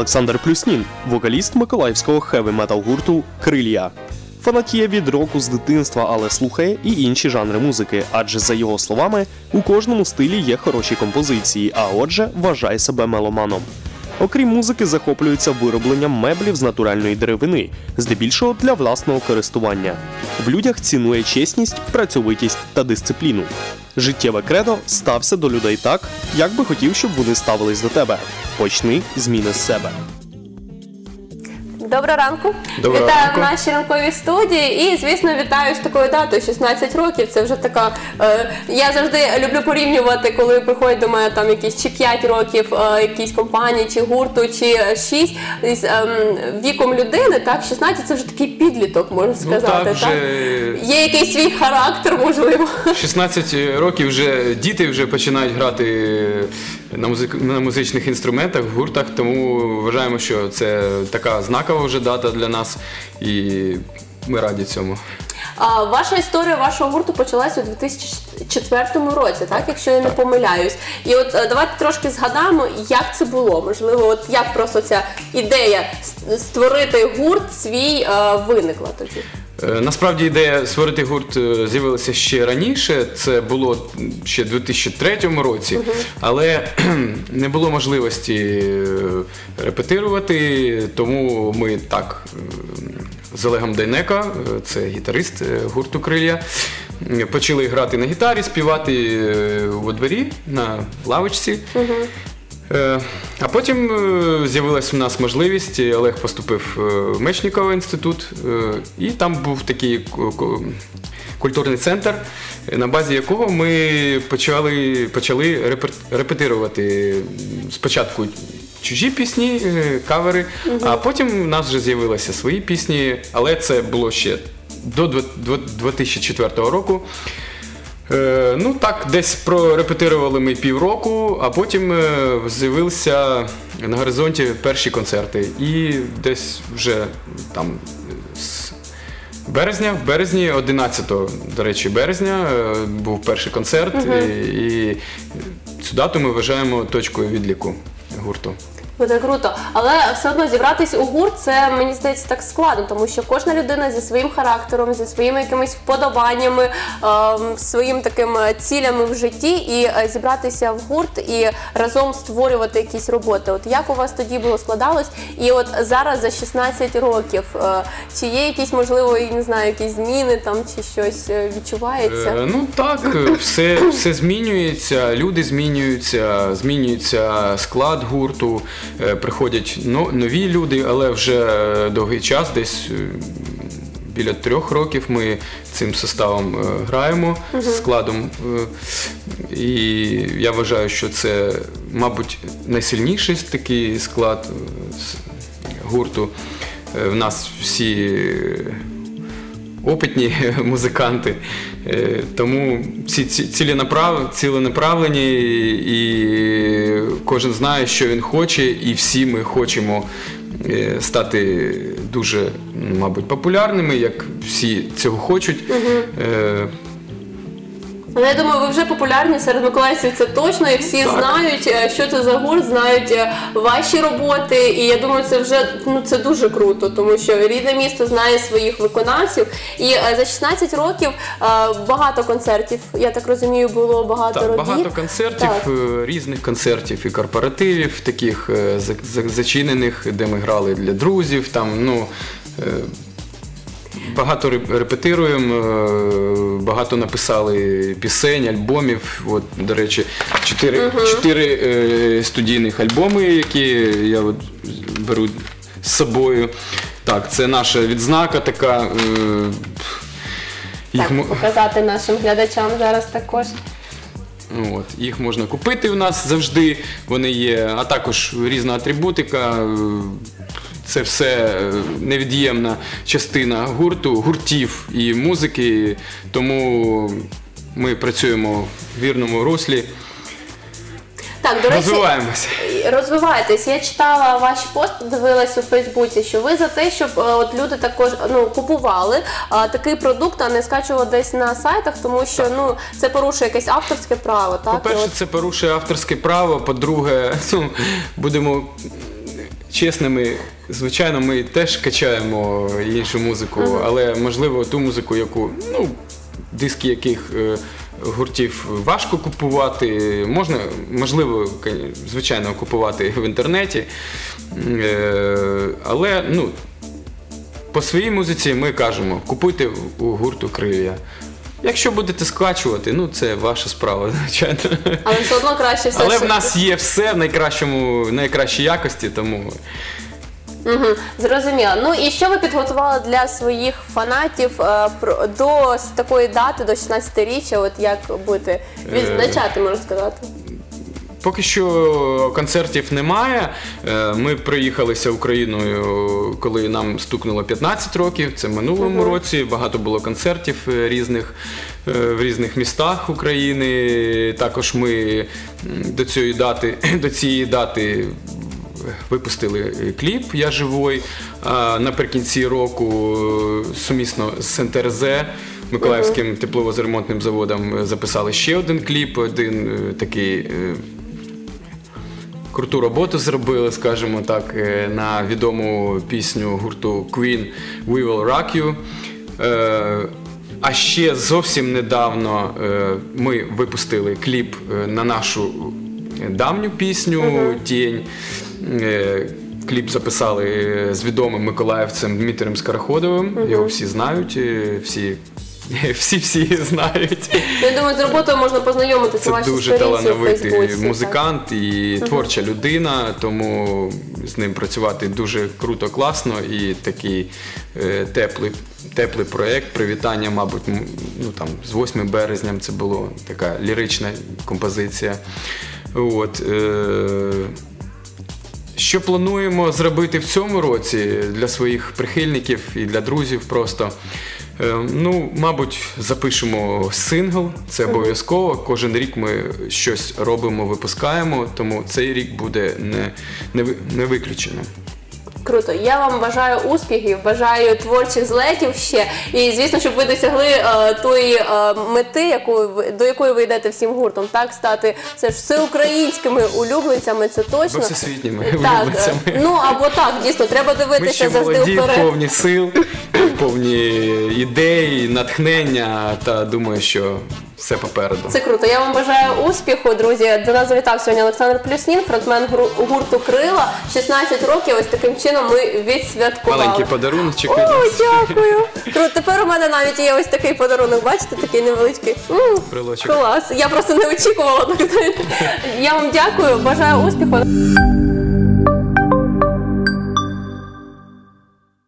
Олександр Плюснін, вокаліст миколаївського хеві-метал гурту «Крилья». Фанатіє від року з дитинства, але слухає і інші жанри музики, адже, за його словами, у кожному стилі є хороші композиції, а отже, вважає себе меломаном. Окрім музики, захоплюється виробленням меблів з натуральної деревини, здебільшого для власного користування. В людях цінує чесність, працьовитість та дисципліну. Життєве кредо – стався до людей так, як би хотів, щоб вони ставились до тебе. Почни зміни з себе. Доброго ранку. Доброго Вітаю ранку. в нашій ранковій студії і, звісно, вітаю з такою датою, 16 років. Це вже така, я завжди люблю порівнювати, коли приходять до мене там якісь чи 5 років якісь компанії, чи гурту, чи 6 з віком людини, так, 16 це вже такий підліток, можна сказати. так, вже... Є якийсь свій характер, можливо. 16 років вже діти вже починають грати на музичних інструментах, в гуртах, тому вважаємо, що це така знакова вже дата для нас і ми раді цьому. Ваша історія вашого гурту почалася у 2004 році, так, якщо я не помиляюсь. І от давайте трошки згадаємо, як це було. Можливо, от як просто ця ідея створити гурт свій виникла тоді. Насправді ідея створити гурт з'явилася ще раніше, це було ще в 2003 році, але не було можливості репетирувати, тому ми так з Олегом Дейнеко, це гітарист гурту «Крилья», почали грати на гітарі, співати у дворі на лавочці. А потім з'явилася в нас можливість, Олег поступив в Мечниковий інститут, і там був такий культурний центр, на базі якого ми почали репетирувати спочатку чужі пісні, кавери, а потім в нас вже з'явилися свої пісні, але це було ще до 2004 року. Ну так, десь прорепетирували ми півроку, а потім з'явилися на горизонті перші концерти. І десь вже там з в березні, 11, до речі, березня, був перший концерт, і цю дату ми вважаємо точкою відліку гурту. Це круто. Але все одно зібратись у гурт, це, мені здається, так складно, тому що кожна людина зі своїм характером, зі своїми якимись вподобаннями, своїм таким цілями в житті, і зібратися в гурт і разом створювати якісь роботи. От як у вас тоді було складалось? І от зараз за 16 років, чи є якісь, можливо, не знаю, якісь зміни там, чи щось відчувається? Ну так, все змінюється, люди змінюється склад гурту. Приходять нові люди, але вже довгий час, десь біля 3 років ми цим составом граємо, складом. І я вважаю, що це, мабуть, найсильніший такий склад гурту. В нас всі опитні музиканти, тому всі ціленаправлені, і кожен знає, що він хоче, і всі ми хочемо стати дуже, мабуть, популярними, як всі цього хочуть. Але я думаю, ви вже популярні серед миколаївців, це точно, і всі знають, що це за гурт, знають ваші роботи, і я думаю, це вже це дуже круто, тому що рідне місто знає своїх виконавців, і за 16 років багато концертів, я так розумію, було багато робіт. Багато концертів, різних концертів і корпоративів, таких зачинених, де ми грали для друзів, там, багато репетируємо, багато написали пісень, альбомів. От, до речі, 4 студійних альбоми, які я беру з собою. Так, це наша відзнака така. Показати нашим глядачам зараз також. От, їх можна купити у нас завжди, вони є, а також різна атрибутика. Це все невід'ємна частина гуртів і музики, тому ми працюємо в вірному руслі. Так, до речі, розвиваємося. Розвиваєтесь. Я читала ваші пости, дивилась у Фейсбуці, що ви за те, щоб от люди також купували такий продукт, а не скачували десь на сайтах, тому що це порушує якесь авторське право. Так? По-перше, це порушує авторське право, по-друге, будемо чесними, звичайно, ми теж качаємо іншу музику, але, можливо, ту музику, яку, ну, диски яких гуртів важко купувати, можна, можливо, звичайно, купувати в інтернеті, але, ну, по своїй музиці ми кажемо, купуйте у гурту «Крилля». Якщо будете скачувати, ну це ваша справа, звичайно. Але все одно краще все. Але в нас є все в найкращій якості, тому... Угу, зрозуміло. Ну і що ви підготували для своїх фанатів до такої дати, до 16-річчя, от як будете відзначати, можна сказати? Поки що концертів немає. Ми приїхалися Україною, коли нам стукнуло 15 років, це в минулому році. Багато було концертів різних в різних містах України. Також ми до цієї дати випустили кліп «Я живой». Наприкінці року сумісно з НТРЗ, Миколаївським тепловозоремонтним заводом, записали ще один кліп, один такий... Круту роботу зробили, скажімо так, на відому пісню гурту Queen «We Will Rock You». А ще зовсім недавно ми випустили кліп на нашу давню пісню «Тінь». Кліп записали з відомим миколаївцем Дмитрієм Скороходовим. Його всі знають, всі знають. Я думаю, з роботою можна познайомитися на вашій сторінці у Фейсбуці. Це дуже талановитий музикант і творча людина, тому з ним працювати дуже круто, класно, і такий теплий проєкт, привітання, мабуть, ну, там, з 8 березня це була така лірична композиція. От, що плануємо зробити в цьому році для своїх прихильників і для друзів просто? Ну, мабуть, запишемо сингл, це обов'язково. Кожен рік ми щось робимо, випускаємо, тому цей рік буде не виключеним. Круто. Я вам бажаю успіхів, бажаю творчих злетів ще. І, звісно, щоб ви досягли тої мети, до якої ви йдете всім гуртом, так, стати все ж всеукраїнськими улюбленцями, це точно. Бо всесвітніми улюбленцями. Ну, або так, дійсно, треба дивитися завжди вперед. Ми ще молоді, повні сил, повні ідей, натхнення, та думаю, що все попереду. Це круто. Я вам бажаю успіху, друзі. До нас завітав сьогодні Олександр Плюснін, фронтмен гурту «Крила». 16 років, ось таким чином ми відсвяткували. Маленький подаруночок. О, дякую. Круто. Тепер у мене навіть є ось такий подарунок, бачите, такий невеличкий. Брелочок. Клас. Я просто не очікувала, так знаєте. Я вам дякую, бажаю успіху.